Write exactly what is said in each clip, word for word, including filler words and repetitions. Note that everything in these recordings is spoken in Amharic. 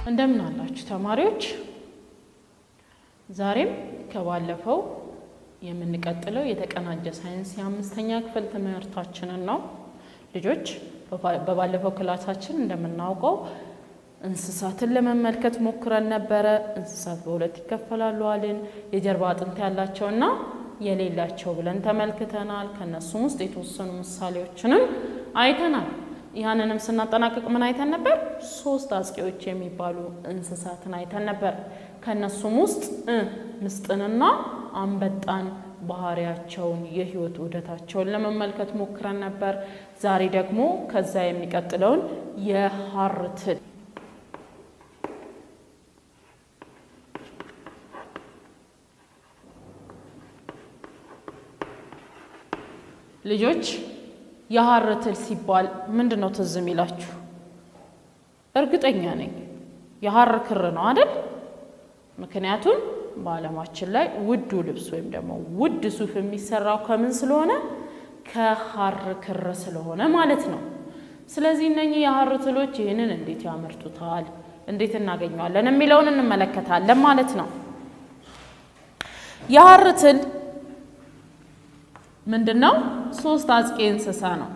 እንደምን አላችሁ ተማሪዎች ዛሬም ከባለፈው የምንቀጥለው የተቀናጀ ሳይንስ የአምስተኛ ክፍል ትምህርታችንን ነው ልጆች በባለፈው ክላሳችን እንደምናውቀው እንስሳትን ለመመልከት ሞክረን ነበር እንስሳት በሁለት ይከፈላሉ አለን የጀርባ አጥንት ያላቸውና የሌላቸው ብለን ተመልክተናል ከነሱም ውስጥ የተወሰኑ ምሳሌዎችንም አይተናል ያንንም ስናጠናቀቅ ምን አይተን ነበር ሶስት አስቂዎች የሚባሉ እንስሳትን አይተን ነበር ከነሱም ውስጥ ምስጥንና አንበጣን ባህሪያቸውን የህይወት ዑደታቸውን ለመመልከት ሞክረን ነበር ዛሬ ደግሞ ከዛ የሚቀጥለውን የሐር ትል ልጆች የሐር ትል ሲባል ምንድነው ትዝም ይላችሁ እርግጠኛ ነኝ የሐር ክር ነው አይደል ምክንያቱም በአለማችን ላይ ውዱ ልብስ ወይም ደግሞ ውድ ሱፍ የሚሰራው ከምን ስለሆነ ከሐር ክር ስለሆነ ማለት ነው ስለዚህ እነኚህ የሐር ትሎች ይሄንን እንዴት ያመርቱታል እንዴት እናገኛለን የሚለውን እንመለከታለን ማለት ነው የሐር ትል ምንድነው ሶስት አስቂ እንስሳ ነው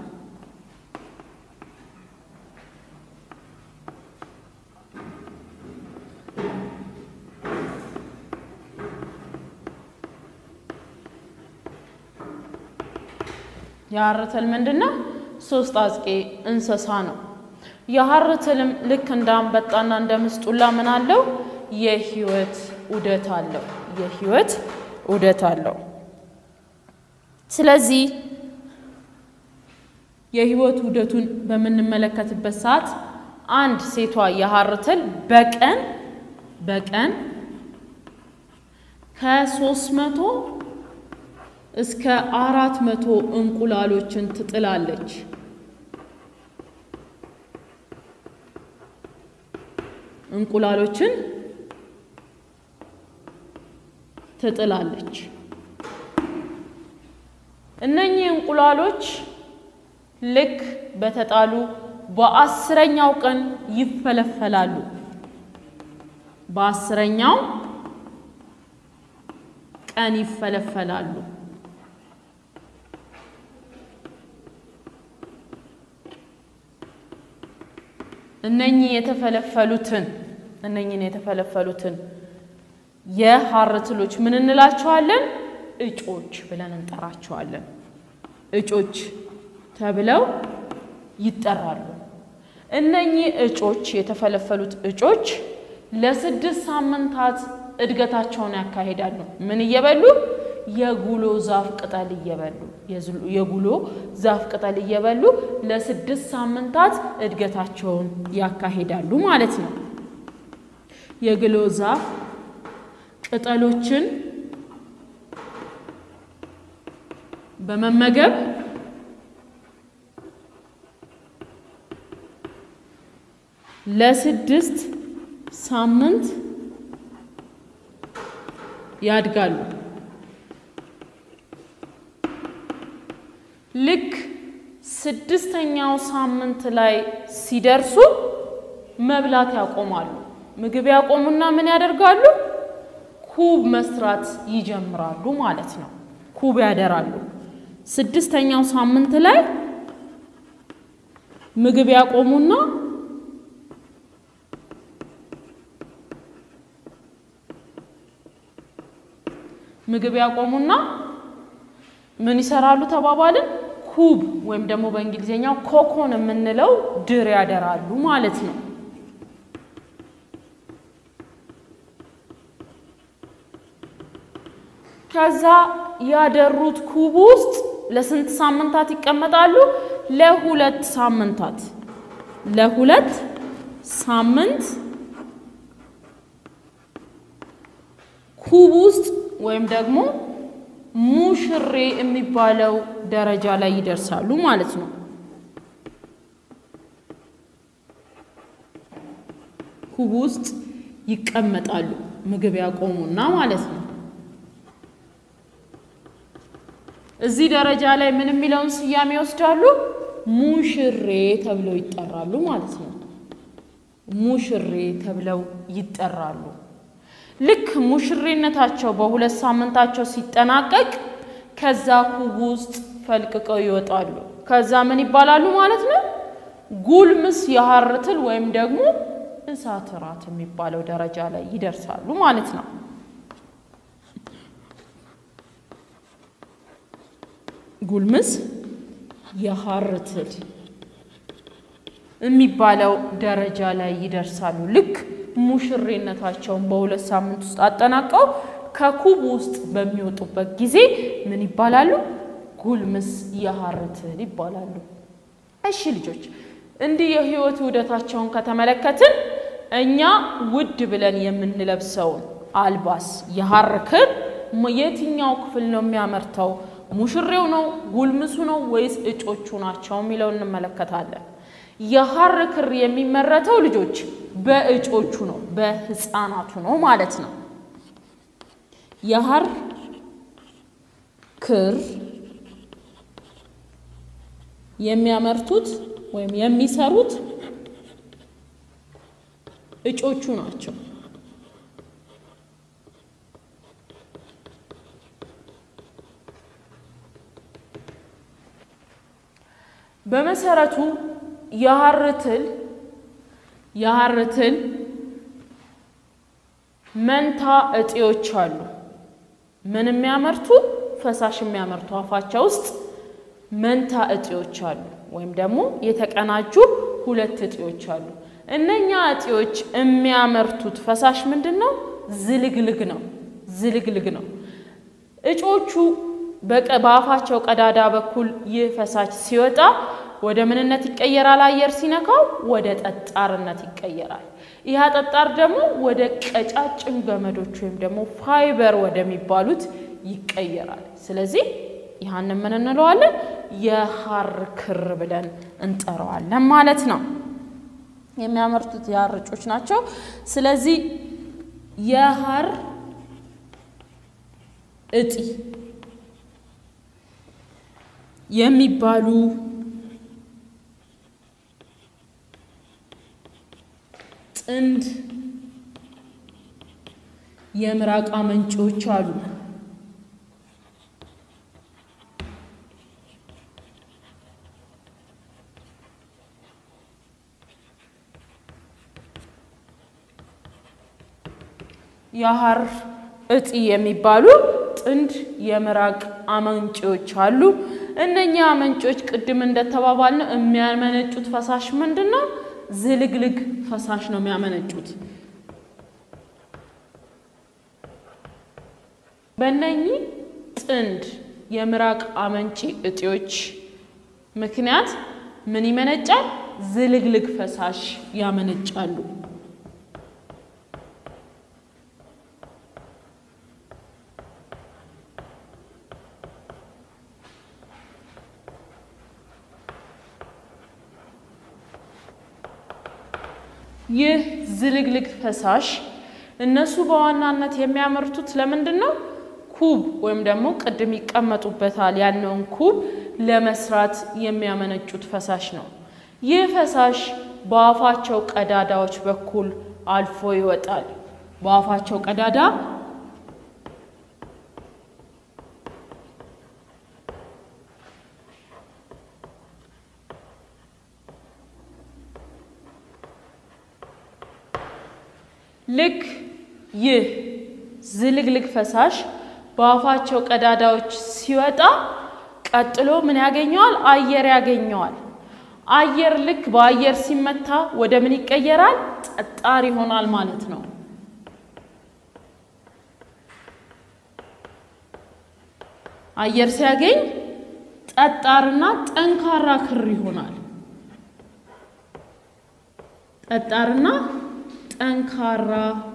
የሐር ትል ምንድነው ሶስት አስቂ እንስሳ ነው የሐር ትልም ልክ እንደ አንበጣና እንደ ምስጡላ ምን አለው የህይወት ዑደት አለው የህይወት ዑደት አለው ስለዚህ የህይወት ዑደቱን በመንመለከትበት ሰዓት አንድ ሴቷ የሐር ትል በቀን በቀን ከ300 እስከ አራት መቶ እንቁላሎችን ትጥላለች እንቁላሎችን ትጥላለች እነኚህ እንቁላሎች ልክ በተጣሉ በአስረኛው ቀን ይፈለፈላሉ በአስረኛው ቀን ይፈለፈላሉ እነኚህ የተፈለፈሉትን እነኚህን የተፈለፈሉትን የሐር ትሎች ምን እንላቸዋለን እጮች ብለን እንጠራቸዋለን እጮች ተብለው ይጠራሉ እነኚህ እጮች የተፈለፈሉት እጮች ለስድስት ሳምንታት እድገታቸውን ያካሂዳሉ ምን እየበሉ የጉሎ ዛፍ ቅጠል እየበሉ የጉሎ ዛፍ ቅጠል እየበሉ ለስድስት ሳምንታት እድገታቸውን ያካሂዳሉ ማለት ነው የጉሎ ዛፍ ቅጠሎችን በመመገብ ለስድስት ሳምንት ያድጋሉ ልክ ስድስተኛው ሳምንት ላይ ሲደርሱ መብላት ያቆማሉ ምግብ ያቆሙና ምን ያደርጋሉ ኩብ መስራት ይጀምራሉ ማለት ነው ኩብ ያደራሉ ስድስተኛው ሳምንት ላይ ምግብ ያቆሙና ምግብ ያቆሙና ምን ይሰራሉ ተባባልን ኩብ ወይም ደግሞ በእንግሊዘኛው ኮኮን የምንለው ድር ያደራሉ ማለት ነው ከዛ ያደሩት ኩብ ውስጥ ለስንት ሳምንታት ይቀመጣሉ ለሁለት ሳምንታት ለሁለት ሳምንት ኩብ ውስጥ ወይም ደግሞ ሙሽሬ የሚባለው ደረጃ ላይ ይደርሳሉ ማለት ነው ኩብ ውስጥ ይቀመጣሉ ምግብ ያቆሙና ማለት ነው እዚህ ደረጃ ላይ ምን የሚለውን ስያሜ ይወስዳሉ ሙሽሬ ተብለው ይጠራሉ ማለት ነው ሙሽሬ ተብለው ይጠራሉ ልክ ሙሽሬነታቸው በሁለት ሳምንታቸው ሲጠናቀቅ ከዛ ኩብ ውስጥ ፈልቅቀው ይወጣሉ ከዛ ምን ይባላሉ ማለት ነው ጉልምስ የሐር ትል ወይም ደግሞ እሳት ራት የሚባለው ደረጃ ላይ ይደርሳሉ ማለት ነው ጉልምስ የሐር ትል የሚባለው ደረጃ ላይ ይደርሳሉ ልክ ሙሽሬነታቸውን በሁለት ሳምንት ውስጥ አጠናቀው ከኩብ ውስጥ በሚወጡበት ጊዜ ምን ይባላሉ ጉልምስ የሐር ትል ይባላሉ እሺ ልጆች እንዲህ የህይወት ውደታቸውን ከተመለከትን እኛ ውድ ብለን የምንለብሰው አልባስ የሐር ክር የትኛው ክፍል ነው የሚያመርተው ሙሽሬው ነው ጉልምሱ ነው ወይስ እጮቹ ናቸው የሚለውን እንመለከታለን የሐር ክር የሚመረተው ልጆች በእጮቹ ነው በህፃናቱ ነው ማለት ነው የሐር ክር የሚያመርቱት ወይም የሚሰሩት እጮቹ ናቸው በመሰረቱ የሐር ትል የሐር ትል መንታ እጤዎች አሉ ምን የሚያመርቱ ፈሳሽ የሚያመርቱ አፋቸው ውስጥ መንታ እጤዎች አሉ ወይም ደግሞ የተቀናጁ ሁለት እጤዎች አሉ እነኛ እጤዎች የሚያመርቱት ፈሳሽ ምንድነው ዝልግልግ ነው ዝልግልግ ነው እጮቹ በአፋቸው ቀዳዳ በኩል ይፈሳሽ ሲወጣ ወደ ምንነት ይቀየራል አየር ሲነካው ወደ ጠጣርነት ይቀየራል ይሄ ጠጣር ደግሞ ወደ ቀጫጭን ገመዶች ወይም ደግሞ ፋይበር ወደሚባሉት ይቀየራል ስለዚህ ይሄን ምን እንለዋለን የሐር ክር ብለን እንጠራዋለን ማለት ነው የሚያመርቱት የሐር እጮች ናቸው ስለዚህ የሐር እጢ የሚባሉ ጥንድ የምራቅ አመንጮች አሉ የሐር እጢ የሚባሉ ጥንድ የምራቅ አመንጮች አሉ እነኛ አመንጮች ቅድም እንደተባባልነው የሚያመነጩት ፈሳሽ ምንድነው ዝልግልግ ፈሳሽ ነው የሚያመነጩት በእነኚ ጥንድ የምራቅ አመንጪ እጢዎች ምክንያት ምን ይመነጫል ዝልግልግ ፈሳሽ ያመነጫሉ ይህ ዝልግልግ ፈሳሽ እነሱ በዋናነት የሚያመርቱት ለምንድነው ኩብ ወይም ደግሞ ቅድም ይቀመጡበታል ያነውን ኩብ ለመስራት የሚያመነጩት ፈሳሽ ነው ይህ ፈሳሽ በአፋቸው ቀዳዳዎች በኩል አልፎ ይወጣል በአፋቸው ቀዳዳ ልክ ይህ ዝልግልግ ፈሳሽ በአፋቸው ቀዳዳዎች ሲወጣ ቀጥሎ ምን ያገኛል አየር ያገኛል አየር ልክ በአየር ሲመታ ወደ ምን ይቀየራል ጠጣር ይሆናል ማለት ነው አየር ሲያገኝ ጠጣርና ጠንካራ ክር ይሆናል ጠጣርና ጠንካራ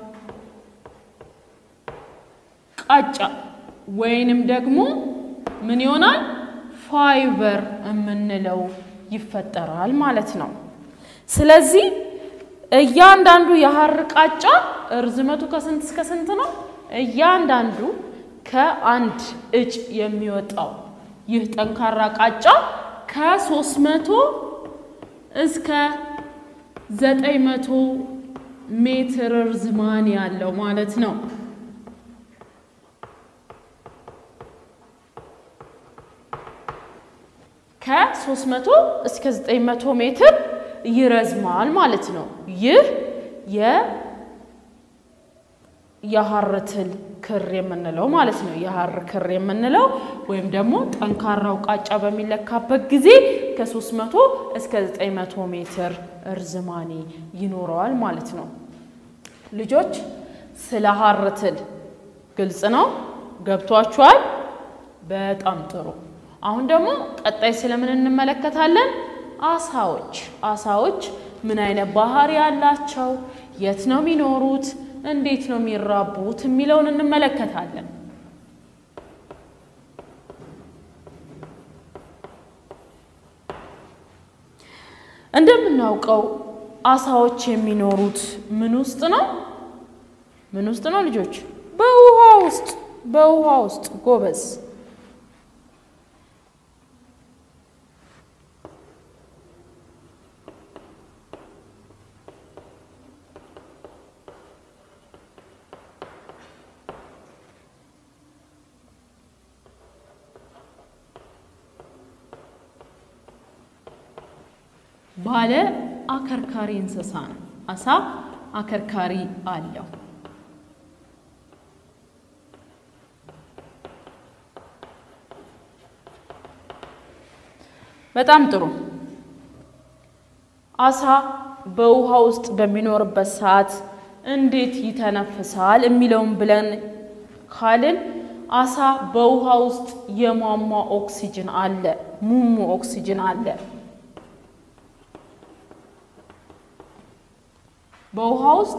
ቃጫ ወይንም ደግሞ ምን ይሆናል ፋይበር እምንለው ይፈጠራል ማለት ነው ስለዚህ እያንዳንዱ የሐር ቃጫ እርዝመቱ ከስንት እስከ ስንት ነው እያንዳንዱ ከአንድ እጭ የሚወጣው ይህ ጠንካራ ቃጫ ከ300 እስከ ዘጠኝ መቶ ሜትር ርዝማኔ ያለው ማለት ነው ከ300 እስከ ዘጠኝ መቶ ሜትር ይረዝማል ማለት ነው ይህ የ የሐር ትል ክር የምንለው ማለት ነው የሐር ክር የምንለው ወይም ደግሞ ጠንካራው ቃጫ በሚለካበት ጊዜ ከ300 እስከ ዘጠኝ መቶ ሜትር ርዝማኔ ይኖረዋል ማለት ነው ልጆች ስለ ሐር ትል ግልጽ ነው ገብቷችኋል በጣም ጥሩ አሁን ደግሞ ቀጣይ ስለምን እንመለከታለን አሳዎች አሳዎች ምን አይነት ባህሪ ያላቸው የት ነው የሚኖሩት እንዴት ነው የሚራቡት የሚለውን እንመለከታለን እንደምናውቀው አሳዎች የሚኖሩት ምን ውስጥ ነው ምን ውስጥ ነው ልጆች በውሃ ውስጥ በውሃ ውስጥ ጎበዝ ባለ አከርካሪ እንስሳ ነው አሳ አከርካሪ አለው በጣም ጥሩ አሳ በውሃ ውስጥ በሚኖርበት ሰዓት እንዴት ይተነፍሳል የሚለውን ብለን ካልን አሳ በውሃ ውስጥ የሟሟ ኦክሲጅን አለ ሙሙ ኦክሲጅን አለ በውሃ ውስጥ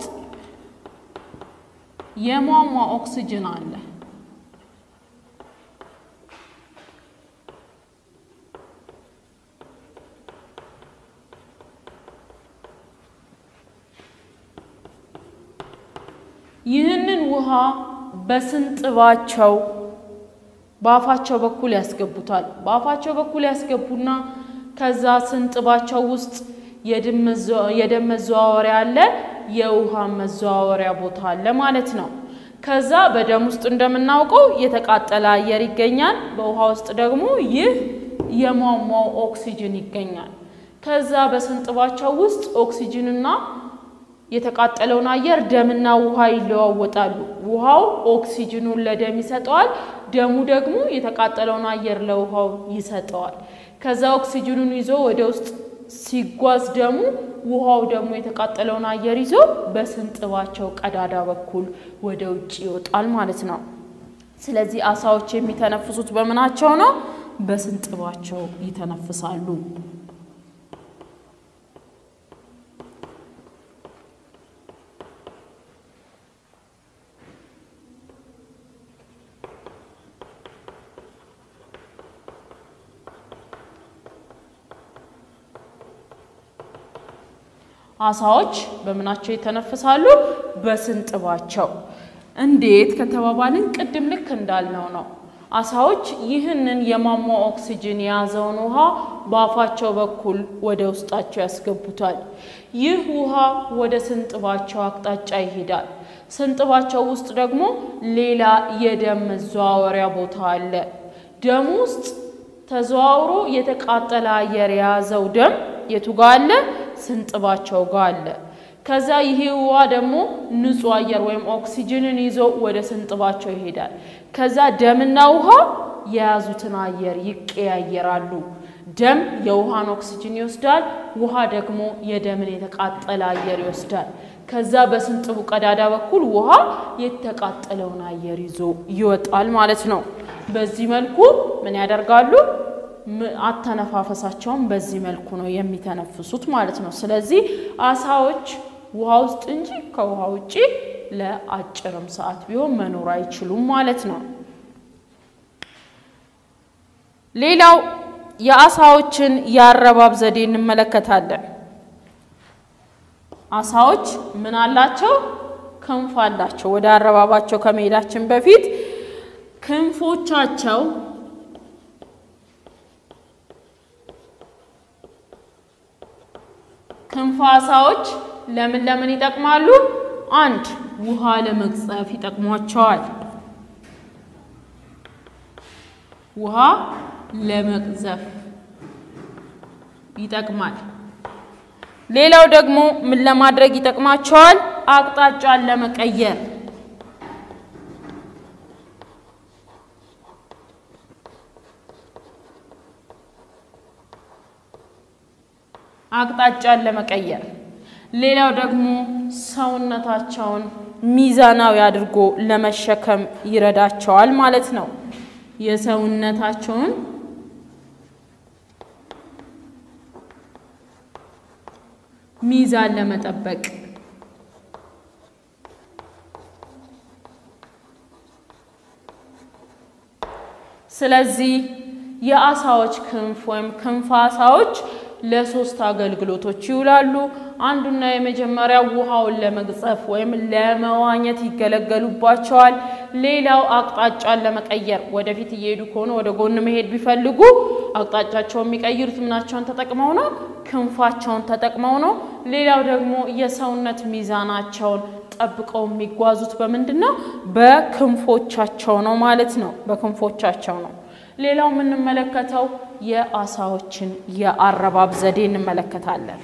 የሟሟ ኦክሲጅን አለ ይህንን ውሃ በስንጥባቸው ባፋቸው በኩል ያስገቡታል ባፋቸው በኩል ያስገቡና ከዛ ስንጥባቸው ውስጥ የደም መዘዋወሪያ አለ የውሃ መዘዋወሪያ ቦታ አለ ማለት ነው ከዛ በደም ውስጥ እንደምናውቀው የተቃጠለ አየር ይገኛል በውሃ ውስጥ ደግሞ ይህ የሟሟው ኦክሲጅን ይገኛል ከዛ በስንጥባቸው ውስጥ ኦክሲጅንና የተቃጠለውን አየር ደምና ውሃ ይለዋወጣሉ ውሃው ኦክሲጅኑን ለደም ይሰጠዋል ደሙ ደግሞ የተቃጠለውን አየር ለውሃው ይሰጠዋል ከዛ ኦክሲጅኑን ይዞ ወደ ውስጥ ሲጓዝ ደሙ ውሃው ደግሞ የተቃጠለውን አየር ይዞ በስንጥባቸው ቀዳዳ በኩል ወደ ውጪ ይወጣል ማለት ነው ስለዚህ አሳዎች የሚተነፍሱት በመናቸው ነው በስንጥባቸው ይተነፍሳሉ አሳዎች በመናቸው ይተነፍሳሉ በስንጥባቸው እንዴት ከተባባልን ቅድም ልክ እንዳልነው ነው አሳዎች ይህንን የሟሟ ኦክሲጅን ያዘውን ውሃ ባፋቸው በኩል ወደ ውስጣቸው ያስገቡታል ይህ ውሃ ወደ ስንጥባቸው አቅጣጫ ይሄዳል ስንጥባቸው ውስጥ ደግሞ ሌላ የደም መዘዋወሪያ ቦታ አለ ደም ውስጥ ተዘዋውሮ የተቃጠለ አየር ያዘው ደም የቱ ጋር አለ ስንጥባቸው ጋር አለ ከዛ ይሄ ውሃ ደግሞ ንጹህ አየር ወይም ኦክሲጅንን ይዞ ወደ ስንጥባቸው ይሄዳል ከዛ ደምና ውሃ የያዙትን አየር ይቀያየራሉ ደም የውሃን ኦክሲጅን ይወስዳል ውሃ ደግሞ የደምን የተቃጠለ አየር ይወስዳል ከዛ በስንጥቡ ቀዳዳ በኩል ውሃ የተቃጠለውን አየር ይዞ ይወጣል ማለት ነው በዚህ መልኩ ምን ያደርጋሉ አተነፋፈሳቸውን በዚህ መልኩ ነው የሚተነፍሱት ማለት ነው ስለዚህ አሳዎች ውሃ ውስጥ እንጂ ከውሃ ውጪ ለአጭርም ሰዓት ቢሆን መኖር አይችሉም ማለት ነው ሌላው የአሳዎችን ያረባብ ዘዴ እንመለከታለን አሳዎች ምን አላቸው ክንፍ አላቸው ወደ አረባባቸው ከመሄዳችን በፊት ክንፎቻቸው ክንፍ ዓሳዎች ለምን ለምን ይጠቅማሉ አንድ ውሃ ለመቅዘፍ ይጠቅሟቸዋል ውሃ ለመቅዘፍ ይጠቅማል ሌላው ደግሞ ምን ለማድረግ ይጠቅማቸዋል አቅጣጫን ለመቀየር አቅጣጫን ለመቀየር ሌላው ደግሞ ሰውነታቸውን ሚዛናዊ አድርጎ ለመሸከም ይረዳቸዋል ማለት ነው የሰውነታቸውን ሚዛን ለመጠበቅ ስለዚህ የዓሳዎች ክንፍ ወይም ክንፍ ዓሳዎች ለሶስት አገልግሎቶች ይውላሉ አንዱና የመጀመሪያው ውሃውን ለመግጸፍ ወይም ለመዋኘት ይገለገሉባቸዋል ሌላው አቅጣጫን ለመቀየር ወደፊት እየሄዱ ከሆነ ወደ ጎን መሄድ ቢፈልጉ አቅጣጫቸውን የሚቀይሩት ምናቸውን ተጠቅመው ነው ክንፋቸውን ተጠቅመው ነው ሌላው ደግሞ የሰውነት ሚዛናቸውን ጠብቀው የሚጓዙት በመንድነው በክንፎቻቸው ነው ማለት ነው በክንፎቻቸው ነው ሌላው ምን እንመለከተው የዓሳዎችን የአረባብ ዘዴ እንመለከታለን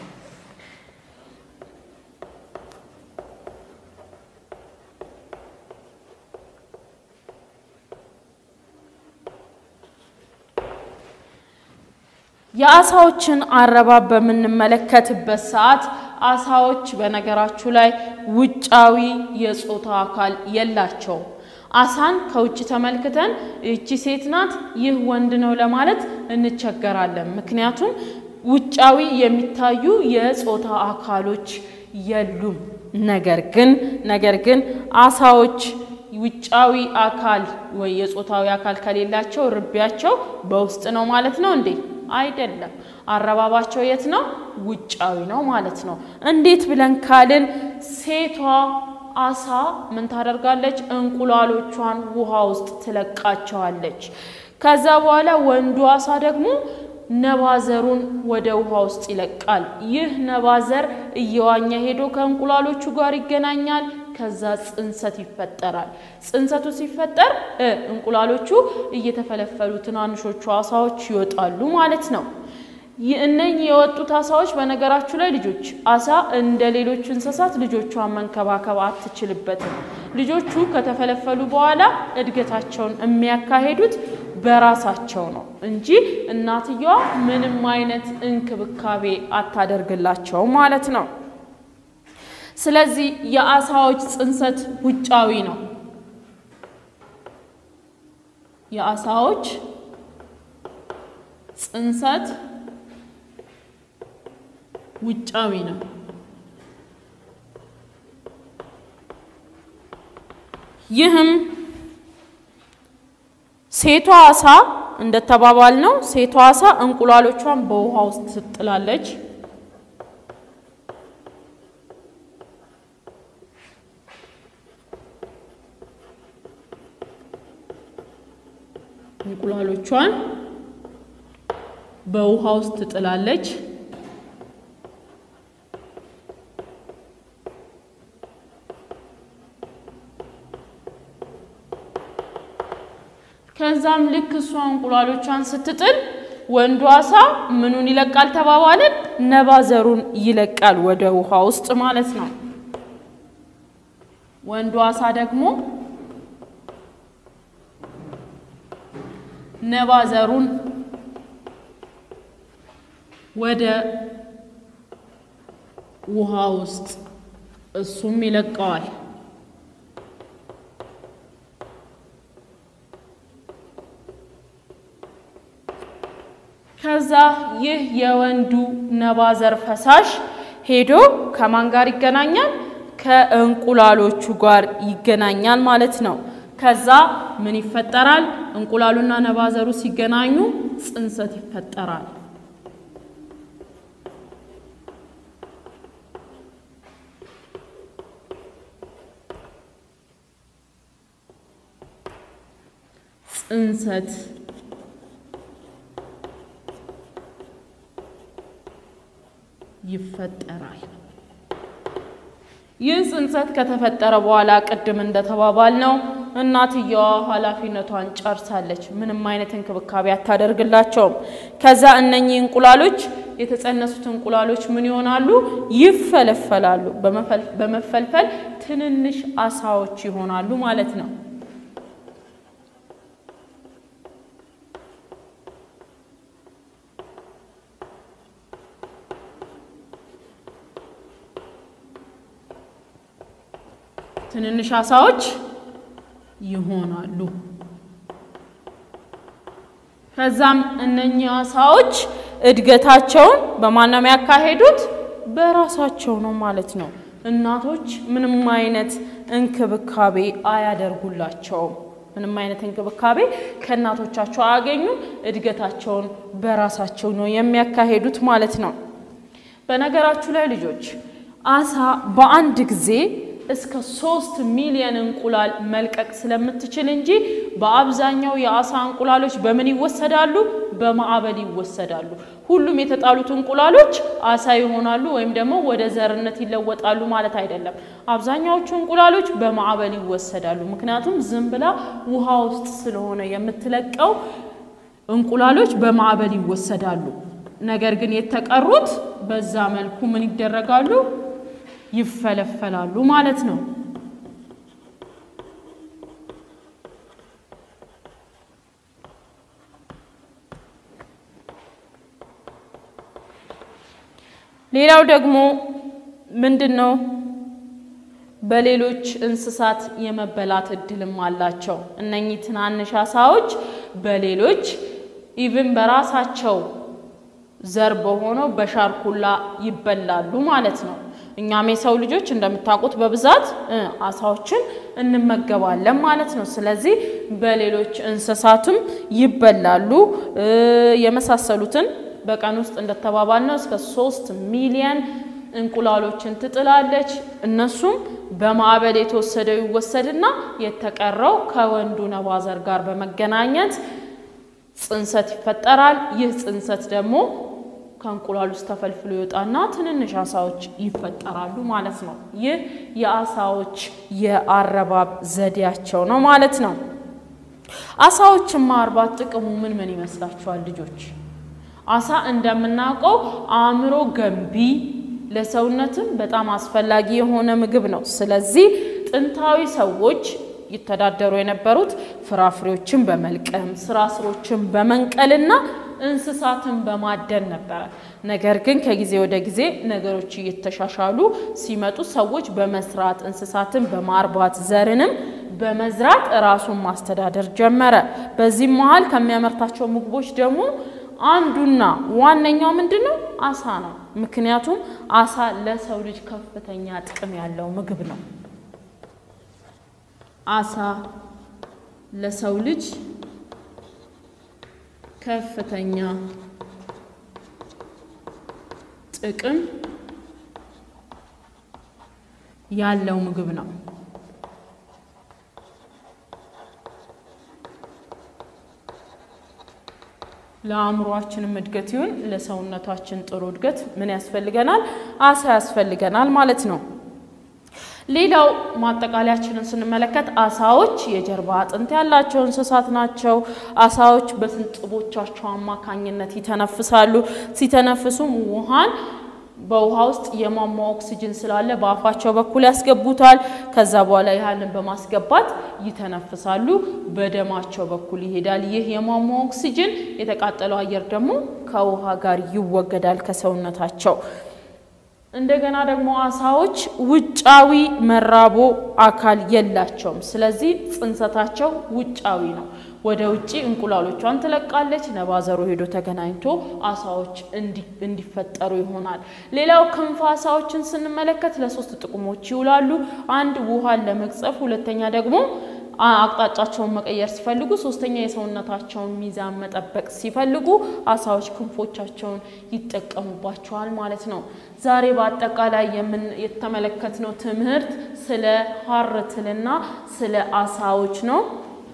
የዓሳዎችን አረባብ በመንመለከትበት ሰዓት ዓሳዎች በነገራችሁ ላይ ውጫዊ የጾታ አካል የላቸው ዓሳን ከውጭ ተመልክተን እቺ ሴት ናት ይህ ወንድ ነው ለማለት እንቸገራለን ምክንያቱም ውጫዊ የሚታዩ የጾታ አካሎች የሉም ነገር ግን ነገር ግን ዓሳዎች ውጫዊ አካል ወይ የጾታዊ አካል ከሌላቸው ርቢያቸው በውስጥ ነው ማለት ነው እንዴ አይደለም አረባባቸው የት ነው ውጫዊ ነው ማለት ነው እንዴት ብለን ካልን ሴቷ ዓሳ ምን ታደርጋለች እንቁላሎቿን ውሃ ውስጥ ትለቃቸዋለች ከዛ በኋላ ወንዱ ዓሳ ደግሞ ነባዘሩን ወደ ውሃ ውስጥ ይለቃል ይህ ነባዘር እየዋኘ ሄዶ ከእንቁላሎቹ ጋር ይገናኛል ከዛ ጽንሰት ይፈጠራል ጽንሰቱ ሲፈጠር እንቁላሎቹ እየተፈለፈሉ ትናንሾቹ ዓሳዎች ይወጣሉ ማለት ነው የእነኚህ የወጡት ዓሳዎች በነገራችሁ ላይ ልጆች ዓሳ እንደ ሌሎች እንስሳት ልጆቿን መንከባከብ አትችልበትም ልጆቹ ከተፈለፈሉ በኋላ እድገታቸውን የሚያካሂዱት በራሳቸው ነው እንጂ እናትየዋ ምንም አይነት እንክብካቤ አታደርግላቸው ማለት ነው ስለዚህ የዓሳዎች ጽንሰት ውጫዊ ነው የዓሳዎች ጽንሰት ውጫዊ ነው ይህም ሴቷ ዓሳ እንደተባባል ነው ሴቷ ዓሳ እንቁላሎቿን በውሃ ውስጥ ትጥላለች እንቁላሎቿን በውሃ ውስጥ ትጥላለች ከዛም ልክ እሷ እንቁላሎቿን ስትጥል ወንዱ ዓሳ ምኑን ይለቃል ተባባልን ነባዘሩን ይለቃል ወደ ውሃ ውስጥ ማለት ነው ወንዱ ዓሳ ደግሞ ነባዘሩን ወደ ውሃ ውስጥ እሱም ይለቀዋል ከዛ ይህ የወንዱ ነባዘር ፈሳሽ ሄዶ ከማን ጋር ይገናኛል ከእንቁላሎቹ ጋር ይገናኛል ማለት ነው ከዛ ምን ይፈጠራል እንቁላሉና ነባዘሩ ሲገናኙ ጽንሰት ይፈጠራል ጽንሰት ይፈጠራል ይህ ጽንሰት ከተፈጠረ በኋላ ቀድም እንደተባባልነው እናትየዋ ኃላፊነቷን ጨርሳለች ምንም አይነት እንክብካቤ አታደርግላቸው ከዛ እነኚህ እንቁላሎች የተጸነሱት እንቁላሎች ምን ይሆናሉ ይፈለፈላሉ በመፈልፈል ትንንሽ አሳዎች ይሆናሉ ማለት ነው ትንንሽ አሳዎች ይሆናሉ ከዛም እነኚህ አሳዎች እድገታቸውን በማናም ያካሄዱት በራሳቸው ነው ማለት ነው እናቶች ምንም አይነት እንክብካቤ አያደርጉላቸው ምንም አይነት እንክብካቤ ከእናቶቻቸው አያገኙ እድገታቸውን በራሳቸው ነው የሚያካሄዱት ማለት ነው በነገራችሁ ላይ ልጆች አሳ በአንድ ጊዜ እስከ ሶስት ሚሊዮን እንቁላል መልቀቅ ስለምትችል እንጂ በአብዛኛው የአሳ እንቁላሎች በምን ይወሰዳሉ በማዕበል ይወሰዳሉ ሁሉም የተጣሉት እንቁላሎች አሳ ይሆናሉ ወይም ደግሞ ወደ ዘርነት ይለወጣሉ ማለት አይደለም አብዛኛዎቹ እንቁላሎች በማዕበል ይወሰዳሉ ምክንያቱም ዝም ብላ ውሃ ውስጥ ስለሆነ የምትለቀው እንቁላሎች በማዕበል ይወሰዳሉ ነገር ግን የተቀሩት በዛ መልኩ ምን ይደረጋሉ ይፈለፈላሉ ማለት ነው ሌላው ደግሞ ምንድነው በሌሎች እንስሳት የመበላት እድልም አላቸው እነኚህ ትናንሽ አሳዎች በሌሎች ኢቭን በራሳቸው ዘር በሆነው በሻርኩላ ይበላሉ ማለት ነው እኛም የሰው ልጆች እንደምታውቁት በብዛት አሳዎችን እንመገባለን ማለት ነው ስለዚህ በሌሎች እንስሳትም ይበላሉ የመሳሰሉትን በቀን ውስጥ እንደተባባልነው እስከ ሶስት ሚሊዮን እንቁላሎችን ትጥላለች እነሱም በማዕበል የተወሰደው ይወሰድና የተቀረው ከወንዱ ነባዘር ጋር በመገናኘት ጽንሰት ይፈጠራል ይህ ጽንሰት ደግሞ ከእንቁላል ውስጥ ተፈልፍሎ ይወጣና ትንንሽ አሳዎች ይፈጠራሉ ማለት ነው ይህ የአሳዎች የአረባብ ዘዴያቸው ነው ማለት ነው አሳዎችን ማርባት ጥቅሙ ምን ምን ይመስላችኋል ልጆች አሳ እንደምናውቀው አእምሮ ገንቢ ለሰውነትም በጣም አስፈላጊ የሆነ ምግብ ነው ስለዚህ ጥንታዊ ሰዎች ይተዳደሩ የነበሩት ፍራፍሬዎችን በመልቀም ስራስሮችን በመንቀልና እንስሳትን በማደን ነበር ነገር ግን ከጊዜ ወደ ጊዜ ነገሮች እየተሻሻሉ ሲመጡ ሰዎች በመስራት እንስሳትን በማርባት ዘርንም በመዝራት ራሱን ማስተዳደር ጀመረ በዚህ መሃል ከሚያመርታቸው ምግቦች ደግሞ አንዱና ዋነኛው ምንድነው አሳ ነው ምክንያቱም አሳ ለሰው ልጅ ከፍተኛ ጥቅም ያለው ምግብ ነው አሳ ለሰው ልጅ ከፍተኛ ጥቅም ያለው ምግብ ነው ለአእምሮአችንም እድገት ይሁን ለሰውነታችን ጥሩ እድገት ምን ያስፈልገናል አሳ ያስፈልገናል ማለት ነው ሌላው ማጠቃለያችንን ስንመለከት አሳዎች የጀርባ አጥንት ያላቸው እንስሳት ናቸው አሳዎች በስንጥቦቻቸው አማካኝነት ይተነፍሳሉ ሲተነፍሱም ውሃን በውሃ ውስጥ የሟሟ ኦክሲጅን ስላለ በአፋቸው በኩል ያስገቡታል ከዛ በኋላ ያንን በማስገባት ይተነፍሳሉ በደማቸው በኩል ይሄዳል ይህ የሟሟ ኦክሲጅን የተቃጠለው አየር ደግሞ ከውሃ ጋር ይወገዳል ከሰውነታቸው እንደገና ደግሞ አሳዎች ውጫዊ መራቦ አካል የላቸውም ስለዚህ ጽንሰታቸው ውጫዊ ነው ወደ ውጪ እንቁላሎቿን ትለቃለች ነባዘሩ ሄዶ ተገናኝቶ አሳዎች እንዲፈጠሩ ይሆናል ሌላው ክንፍ አሳዎችን ስንመለከት ለሶስት ጥቅሞች ይውላሉ አንድ ውሃን ለመቅጸፍ ሁለተኛ ደግሞ አቅጣጫቸውን መቀየር ሲፈልጉ ሶስተኛ የሰውነታቸውን ሚዛን መጠበቅ ሲፈልጉ አሳዎች ክንፎቻቸውን ይጠቀሙባቸዋል ማለት ነው ዛሬ በአጠቃላይ የምን የተመለከትነው ትምህርት ስለ ሐር ትልና ስለ አሳዎች ነው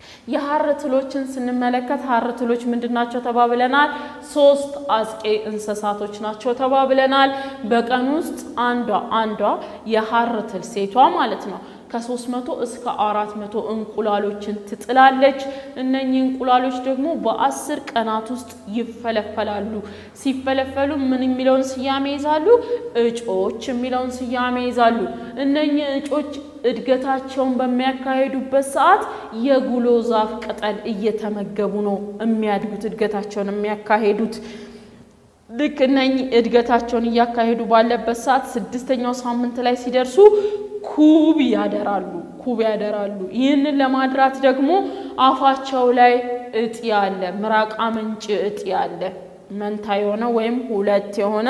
የሐር ትሎችን ስንመለከት ሐር ትሎች ምንድናቸው ተባብለናል ሶስት አስቄ እንስሳቶች ናቸው ተባብለናል በቀን ውስጥ አንዷ አንዷ የሐር ትል ሴቷ ማለት ነው ከ300 እስከ አራት መቶ እንቁላሎችን ትጥላለች እነኚህ እንቁላሎች ደግሞ በ10 ቀናት ውስጥ ይፈለፈላሉ ሲፈለፈሉ ምን የሚለውን ስያሜ ይዛሉ እጮች የሚለውን ስያሜ ይዛሉ እነኚህ እጮች እድገታቸውን በሚያካሂዱበት ሰዓት የጉሎ ዛፍ ቅጠል እየተመገቡ ነው የሚያድጉት እድገታቸውን የሚያካሂዱት ልክ እነኚህ እድገታቸውን ያካሂዱ ባለበት ሰዓት ስድስተኛው ሳምንት ላይ ሲደርሱ ኩብ ያደራሉ ኩብ ያደራሉ ይህንን ለማድራት ደግሞ አፋቸው ላይ እጢ ያለ ምራቅ አመንጭ እጢ ያለ መንታ የሆነ ወይም ሁለት የሆነ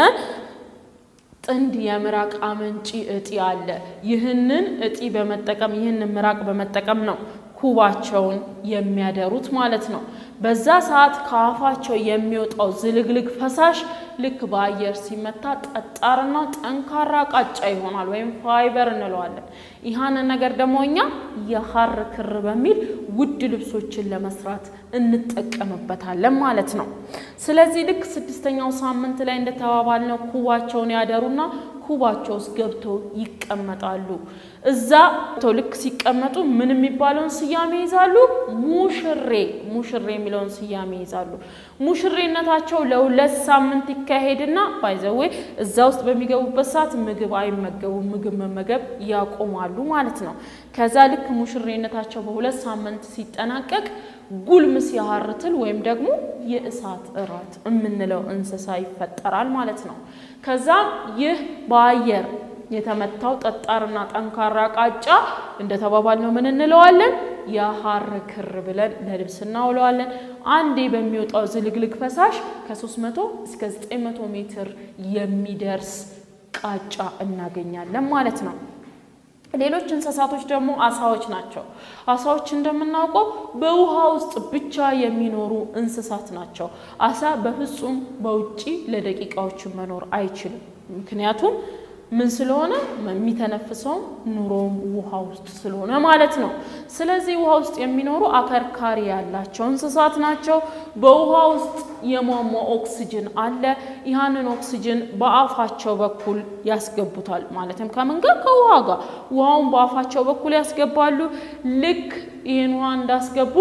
ጥንድ የምራቅ አመንጭ እጢ ያለ ይህንን እጢ በመጠቀም ይህንን ምራቅ በመጠቀም ነው ኩባቸውን የሚያደሩት ማለት ነው በዛ ሰዓት ካፋቸው የሚወጣው ዝልግልግ ፈሳሽ ልክ በአየር ሲመታ ጠጣርና ጠንካራ ቃጫ ይሆናል ወይም ፋይበር እንለዋለን ይሃን ነገር ደሞኛ የሐር ክር በሚል ውድ ልብሶችን ለመስራት እንጠቀምበታለን ማለት ነው ስለዚህ ልክ ስድስተኛው ሳምንት ላይ እንደተባባልነው ኩባቸውን ያደሩና ኩባቸውስ ገብተው ይቀመጣሉ እዛ ተልክ ሲቀመጡ ምን የሚባለውን ስያሜ ይዛሉ ሙሽሬ ሙሽሬ የሚለውን ስያሜ ይዛሉ ሙሽሬነታቸው ለሁለት ሳምንት ይካሄድና ባይዘዌ እዛ ውስጥ በሚገቡበት ሰዓት ምግብ አይመገቡ ምግብ መመገብ ያቆማሉ ማለት ነው ከዛ ልክ ሙሽሬነታቸው በሁለት ሳምንት ሲጠናቀቅ ጉልምስ የሐር ትል ወይም ደግሞ የእሳት እራት እምንለው እንስሳ ይፈጠራል ማለት ነው ከዛ ይህ በአየር የተመታው ጠጣርና ጠንካራ ቃጫ እንደተባባልነው ምን እንለዋለን የሐር ክር ብለን ለልብስና ውለዋለን አንዴ በሚወጣው ዝልግልግ ፈሳሽ ከ300 እስከ ዘጠኝ መቶ ሜትር የሚደርስ ቃጫ እናገኛለን ማለት ነው ሌሎች እንስሳቶች ደግሞ አሳዎች ናቸው አሳዎች እንደምናውቀው በውሃ ውስጥ ብቻ የሚኖሩ እንስሳት ናቸው አሳ በፍጹም በውጪ ለደቂቃዎች መኖር አይችልም ምክንያቱም ምን ስለሆነ የሚተነፍሰው ኑሮው ውሃ ውስጥ ስለሆነ ማለት ነው ስለዚህ ውሃ ውስጥ የሚኖሩ አከርካሪ ያላቸው እንስሳት ናቸው በውሃ ውስጥ የሟሟ ኦክሲጅን አለ ይሃንን ኦክሲጅን በአፋቸው በኩል ያስገቡታል ማለትም ከምን ጋር ከውሃ ጋር ውሃውን በአፋቸው በኩል ያስገባሉ ልክ ይሄን ውሃ እንዳስገቡ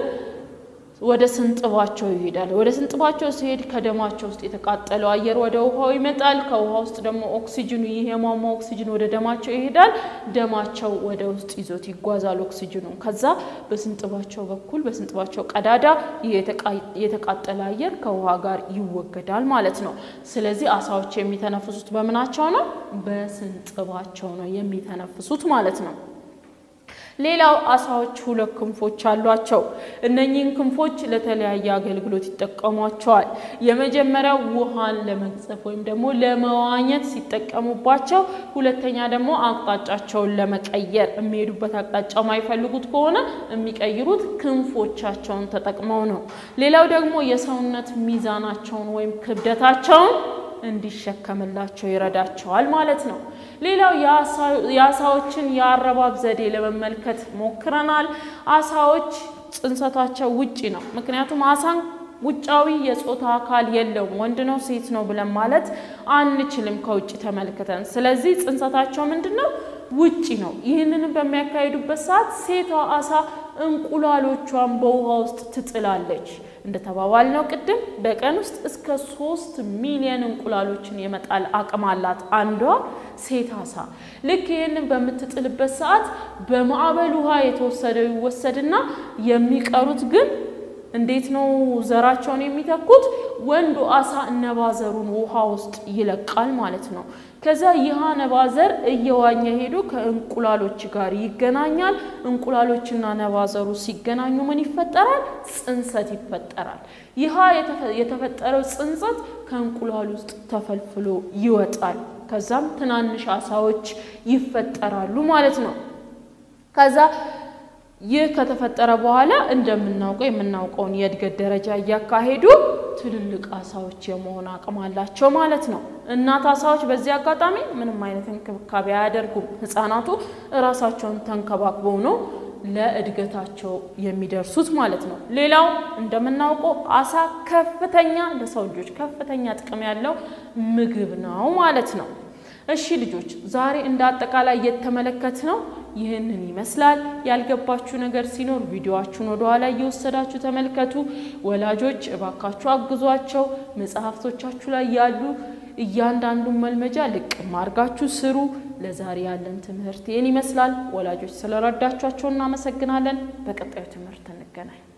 ወደ ስንጥባቸው ይሄዳል ወደ ስንጥባቸው ሲሄድ ከደማቸው ውስጥ የተቃጠለው አየር ወደ ውሃው ይመጣል ከውሃ ውስጥ ደግሞ ኦክሲጅኑ ይሄ ማማ ኦክሲጅን ወደ ደማቸው ይሄዳል ደማቸው ወደ ውስጥ ይዞት ይጓዛል ኦክሲጅኑ ከዛ በስንጥባቸው በኩል በስንጥባቸው ቀዳዳ የተቃጠለ አየር ከውሃ ጋር ይወገዳል ማለት ነው ስለዚህ አሳዎች የሚተነፍሱት በመናቸው ነው በስንጥባቸው ነው የሚተነፍሱት ማለት ነው ሌላው አሳዎች ሁለት ክንፎች አሏቸው እነኚህን ክንፎች ለተለያየ አገልግሎት ይጠቀሟቸዋል የመጀመሪያው ውሃን ለመግጸፍ ወይም ደግሞ ለመዋኘት ሲጠቀሙባቸው ሁለተኛ ደግሞ አቅጣጫቸውን ለመቀየር የሚሄዱበት አቅጣጫ ማይፈልጉት ከሆነ የሚቀይሩት ክንፎቻቸውን ተጠቅመው ነው ሌላው ደግሞ የሰውነት ሚዛናቸውን ወይም ክብደታቸውን እንዲሸከምላቸው ይረዳቸዋል ማለት ነው ሌላው ያሳዎችን ያረባብ ዘዴ ለመመልከት ሞክረናል አሳዎች ጽንሰታቸው ውጪ ነው ምክንያቱም አሳን ውጫዊ የጾታ አካል የለውም ወንድ ነው ሴት ነው ብለን ማለት አንችልም ከውጪ ተመልክተን ስለዚህ ጽንሰታቸው ምንድነው ውጪ ነው ይሄንን በሚያካሂዱበት ሰዓት ሴቷ አሳ እንቁላሎቿን በውሃ ውስጥ ትጥላለች እንደተባባልነው ቅድም በቀን ውስጥ እስከ ሶስት ሚሊዮን እንቁላሎችን የመጣል አቅም አላት አንዷ ሴት አሳ ልክ ይሄንን በመትጥልበት ሰዓት በማዕበል ውሃ የተወሰደው ይወሰድና የሚቀሩት ግን እንዴት ነው ዘራቸውን የሚተኩት ወንዱ አሳ ነባዘሩን ውሃ ውስጥ ይለቃል ማለት ነው ከዛ ይሃ ነባዘር እየዋኘ ሄዶ ከእንቁላሎች ጋር ይገናኛል እንቁላሎችና ነባዘሩ ሲገናኙ ምን ይፈጠራል ጽንሰት ይፈጠራል ይሃ የተፈጠረው ጽንሰት ከእንቁላል ውስጥ ተፈልፍሎ ይወጣል ከዛም ትናንሽ አሳዎች ይፈጠራሉ ማለት ነው ከዛ ይህ ከተፈጠረ በኋላ እንደምናውቀው የምናውቀውን የእድገት ደረጃ ያካሄዱ ትልልቅ አሳዎች የመሆን አቅም አላቸው ማለት ነው እናት አሳዎች በዚህ አጋጣሚ ምንም አይነት እንክብካቤ ያደርጉም ህፃናቱ ራሳቸውን ተንከባክበው ነው ለእድገታቸው የሚደርሱት ማለት ነው ሌላው እንደምናውቀው አሳ ከፍተኛ ለሰው ልጆች ከፍተኛ ጥቅም ያለው ምግብ ነው ማለት ነው እሺ ልጆች ዛሬ እንደ አጠቃላይ የተመለከትነው ይሄንን ይመስላል ያልገባችሁ ነገር ሲኖር ቪዲዮአችሁን ወደ ኋላ እየወሰዳችሁ ተመልከቱ ወላጆች እባካችሁ አግዟቸው መጽሐፍቶቻችሁ ላይ ያሉ እያንዳንዱን መልመጃ ልቅ ማርጋችሁ ስሩ ለዛሬ ያለን ትምህርት ይሄን ይመስላል ወላጆች ስለረዳችኋቸው እናመሰግናለን በቀጣዩ ትምህርት እንገናኝ